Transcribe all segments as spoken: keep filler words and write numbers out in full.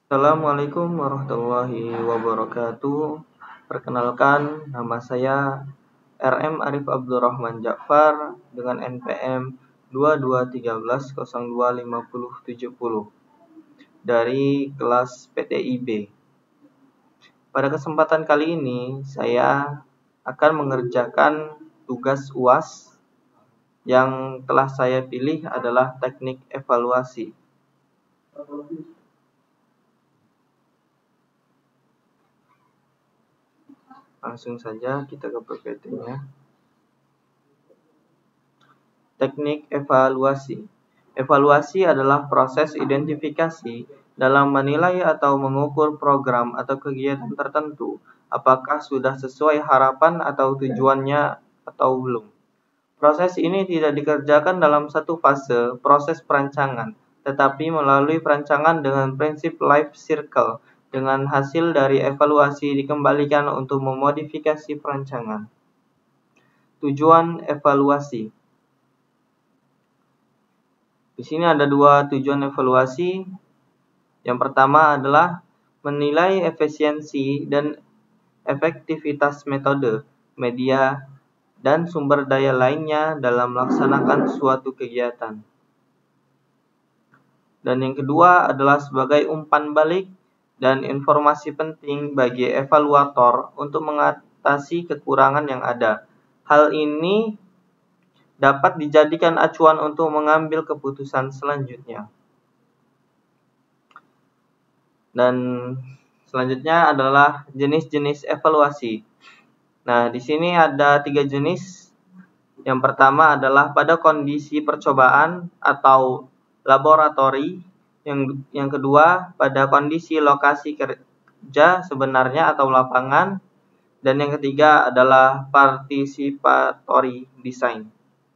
Assalamualaikum warahmatullahi wabarakatuh. Perkenalkan, nama saya R M Arif Abdurrahman Ja'far dengan N P M dua dua satu tiga nol dua lima nol tujuh nol dari kelas P T I B. Pada kesempatan kali ini, saya akan mengerjakan tugas U A S yang telah saya pilih adalah teknik evaluasi. Langsung saja kita ke P P T-nya. Teknik evaluasi. Evaluasi adalah proses identifikasi dalam menilai atau mengukur program atau kegiatan tertentu, apakah sudah sesuai harapan atau tujuannya atau belum. Proses ini tidak dikerjakan dalam satu fase proses perancangan, tetapi melalui perancangan dengan prinsip life cycle. Dengan hasil dari evaluasi dikembalikan untuk memodifikasi perancangan. Tujuan evaluasi. Di sini ada dua tujuan evaluasi. Yang pertama adalah menilai efisiensi dan efektivitas metode, media, dan sumber daya lainnya dalam melaksanakan suatu kegiatan. Dan yang kedua adalah sebagai umpan balik dan informasi penting bagi evaluator untuk mengatasi kekurangan yang ada. Hal ini dapat dijadikan acuan untuk mengambil keputusan selanjutnya. Dan selanjutnya adalah jenis-jenis evaluasi. Nah, di sini ada tiga jenis. Yang pertama adalah pada kondisi percobaan atau laboratori. Yang, yang kedua pada kondisi lokasi kerja sebenarnya atau lapangan. Dan yang ketiga adalah participatory design.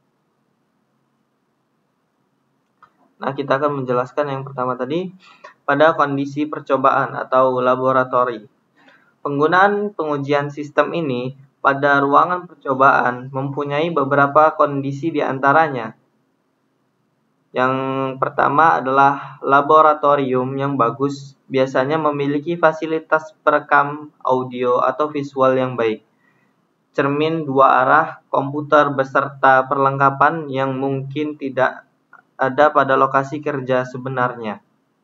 Nah, kita akan menjelaskan yang pertama tadi pada kondisi percobaan atau laboratori. Penggunaan pengujian sistem ini pada ruangan percobaan mempunyai beberapa kondisi di antaranya. Yang pertama adalah laboratorium yang bagus biasanya memiliki fasilitas perekam audio atau visual yang baik, cermin dua arah, komputer beserta perlengkapan yang mungkin tidak ada pada lokasi kerja sebenarnya.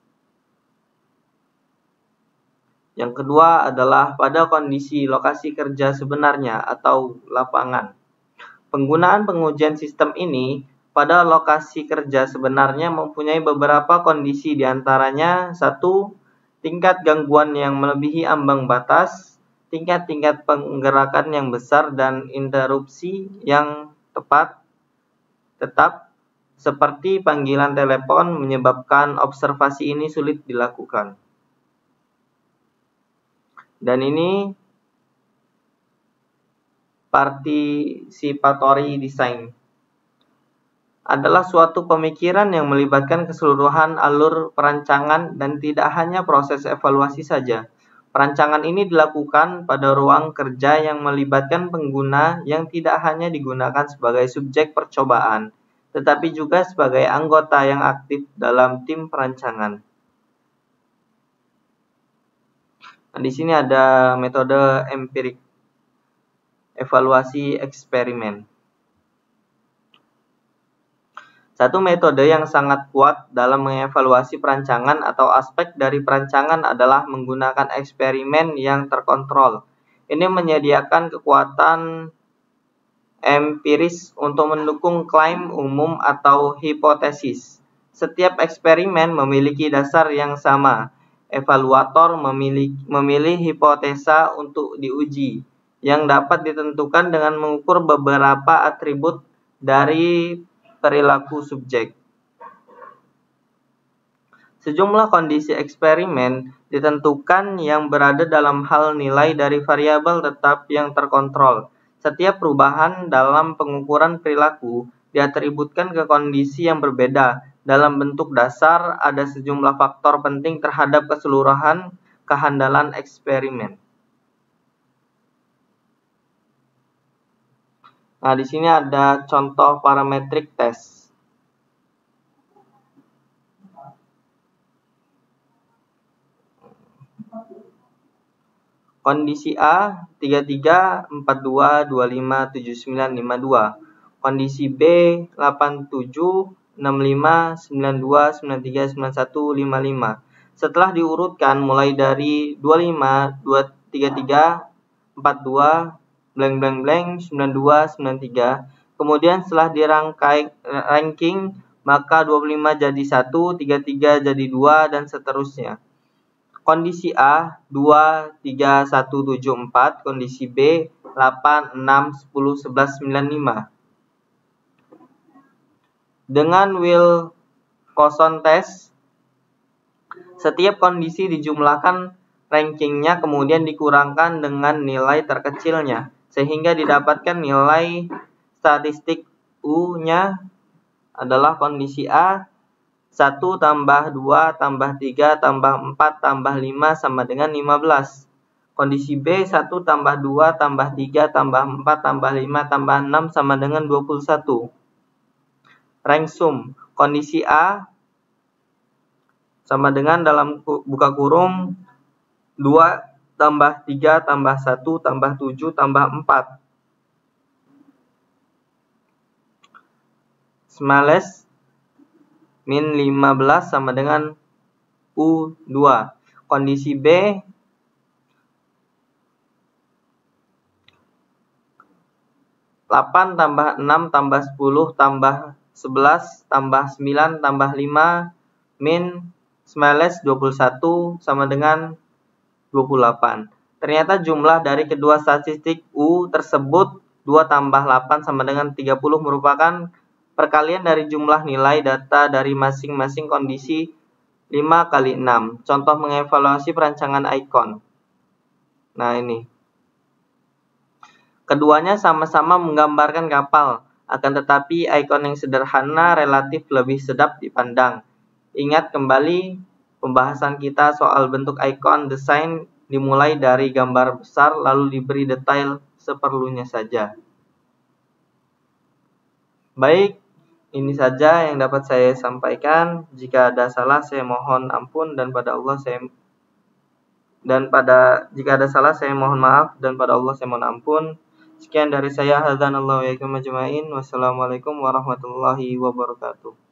Yang kedua adalah pada kondisi lokasi kerja sebenarnya atau lapangan. Penggunaan pengujian sistem ini pada lokasi kerja sebenarnya mempunyai beberapa kondisi, di antaranya satu, tingkat gangguan yang melebihi ambang batas, tingkat-tingkat penggerakan yang besar, dan interupsi yang tepat tetap seperti panggilan telepon menyebabkan observasi ini sulit dilakukan. Dan ini participatory design adalah suatu pemikiran yang melibatkan keseluruhan alur perancangan dan tidak hanya proses evaluasi saja. Perancangan ini dilakukan pada ruang kerja yang melibatkan pengguna yang tidak hanya digunakan sebagai subjek percobaan, tetapi juga sebagai anggota yang aktif dalam tim perancangan. Nah, di sini ada metode empirik, evaluasi eksperimen. Satu metode yang sangat kuat dalam mengevaluasi perancangan atau aspek dari perancangan adalah menggunakan eksperimen yang terkontrol. Ini menyediakan kekuatan empiris untuk mendukung klaim umum atau hipotesis. Setiap eksperimen memiliki dasar yang sama. Evaluator memilih, memilih hipotesa untuk diuji, yang dapat ditentukan dengan mengukur beberapa atribut dari perilaku subjek. Sejumlah kondisi eksperimen ditentukan yang berada dalam hal nilai dari variabel tetap yang terkontrol. Setiap perubahan dalam pengukuran perilaku diatributkan ke kondisi yang berbeda. Dalam bentuk dasar, ada sejumlah faktor penting terhadap keseluruhan kehandalan eksperimen. Nah, di sini ada contoh parametric test. Kondisi A tiga tiga, empat dua, dua lima, tujuh sembilan, lima dua. Kondisi B delapan tujuh, enam lima, sembilan dua, sembilan tiga, sembilan satu, lima lima. Setelah diurutkan mulai dari dua lima, dua tiga tiga, empat dua, blank blank blank, sembilan dua, sembilan tiga. Kemudian setelah dirangkai ranking, maka dua puluh lima jadi satu, tiga tiga jadi dua, dan seterusnya. Kondisi A dua, tiga, satu, tujuh, empat. Kondisi B delapan, enam, sepuluh, sebelas, sembilan, lima. Dengan Wilcoxon test, setiap kondisi dijumlahkan rankingnya kemudian dikurangkan dengan nilai terkecilnya, sehingga didapatkan nilai statistik U-nya adalah kondisi A satu tambah dua tambah tiga tambah empat tambah lima sama dengan lima belas. Kondisi B satu tambah dua tambah tiga tambah empat tambah lima tambah enam sama dengan dua puluh satu. Rank sum. Kondisi A sama dengan dalam buka kurung dua tambah tiga tambah satu tambah tujuh tambah empat. Smallest min lima belas sama dengan U dua. Kondisi B delapan tambah enam tambah sepuluh tambah sebelas tambah sembilan tambah lima min smallest dua puluh satu sama dengan dua puluh delapan. Ternyata jumlah dari kedua statistik U tersebut dua tambah delapan sama dengan tiga puluh merupakan perkalian dari jumlah nilai data dari masing-masing kondisi lima kali enam. Contoh mengevaluasi perancangan icon. Nah ini. Keduanya sama-sama menggambarkan kapal. Akan tetapi icon yang sederhana relatif lebih sedap dipandang. Ingat kembali pembahasan kita soal bentuk icon desain dimulai dari gambar besar lalu diberi detail seperlunya saja. Baik. Ini saja yang dapat saya sampaikan. Jika ada salah saya mohon ampun dan pada Allah saya dan pada jika ada salah saya mohon maaf dan pada Allah saya mohon ampun. Sekian dari saya. Hadzanallahu wa iyyakum ajmain. Wassalamualaikum warahmatullahi wabarakatuh.